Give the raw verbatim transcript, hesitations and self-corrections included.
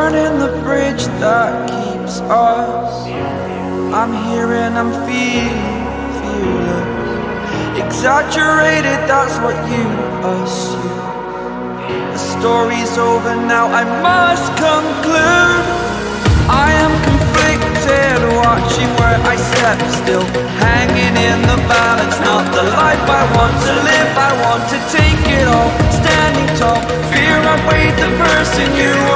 burning the bridge that keeps us. I'm here and I'm feeling fearless. Exaggerated, that's what you assume. The story's over now, I must conclude. I am conflicted, watching where I step still, hanging in the balance. Not the life I want to live, I want to take it all. Standing tall, fear I weighed the person you